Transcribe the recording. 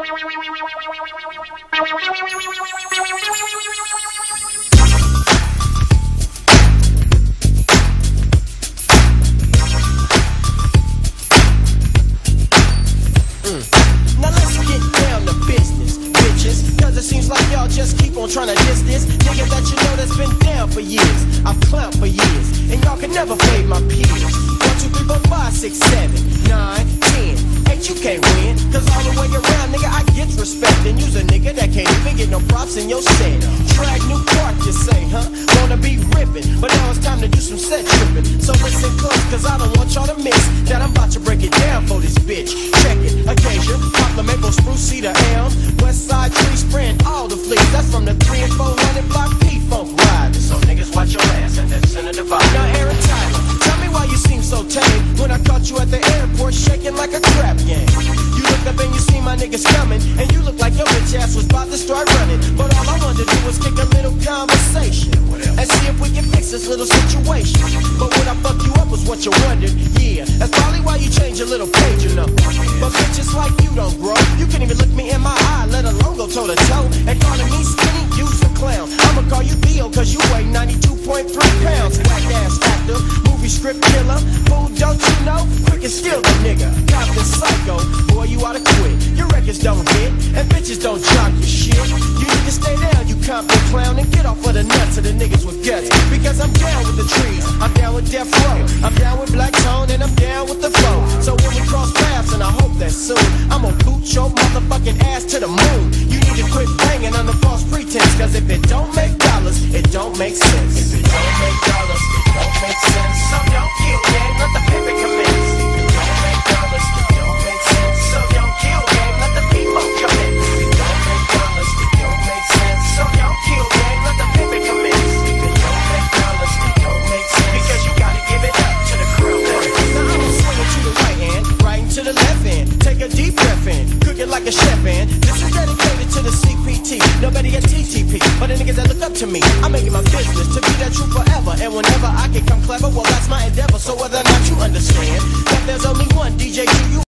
Now let's get down to business, bitches. Cause it seems like y'all just keep on trying to diss this nigga that you know that's been down for years. I've clowned for years, and y'all can never fade my peers. 1, 2, 3, 4, 5, 6, 7, 9, 10. 8, you can't win. Cause all the way around, nigga, I get respect. And you's a nigga that can't even get no props in your set. Drag new park, you say, huh? Wanna be rippin', but now it's time to do some set trippin'. So listen close, cause I don't want y'all to miss that I'm about to break it down for this bitch. Check it, Acacia, poplar, maple, spruce, cedar, elm, west side tree spraying all the fleas. That's from the 3 and 400 block P-Funk ride. So niggas watch your ass at that center divide. Now Aaron Tyler, tell me why you seem so tame when I caught you at the airport shaking like a crap game. You look up and you see my niggas coming, and you look like your bitch ass was about to start running. But all I wanted to do was kick a little conversation and see if we can fix this little situation. But when I fuck you up was what you wondered. Yeah, that's probably why you changed your little page, you know. But bitches like you don't grow. You can't even look me in my eye, let alone go toe to toe. And calling me skinny, you's a clown. I'ma call you Theo cause you weigh 92.3 pounds. Whack ass actor, movie script killer. Fool, don't you know? Quick and still the nigga. Compton psycho, boy you oughta quit. Your records don't hit, and bitches don't jock your shit. You need to stay down, you Compton clown, and get off of the nuts of the niggas with guts. Because I'm down with the trees, I'm down with Death Row, I'm down with Black Tone, and I'm down with the flow. So when we cross paths, and I hope that soon, I'm gonna boot your motherfucking ass to the moon. You need to quit banging under false pretense, cause if it don't make dollars, it don't make sense. If it don't make dollars, it don't make sense. So don't kill gang, let the pivot commence. If it don't make dollars, it don't make sense. So don't kill gang, let the people commence. If it don't make dollars, it don't make sense. So don't kill gang, let the pivot commence. If it don't make dollars, it don't make sense. Because you gotta give it up to the crew. Now I'ma swing it to the right hand, right to the left hand. Take a deep breath in, cook it like a chef and this is dedicated to the CPT, nobody at TTP, but the niggas that look up to me. I make it my business to be that true forever, and whenever I can come clever, well that's my endeavor. So whether or not you understand that there's only one DJ Q, you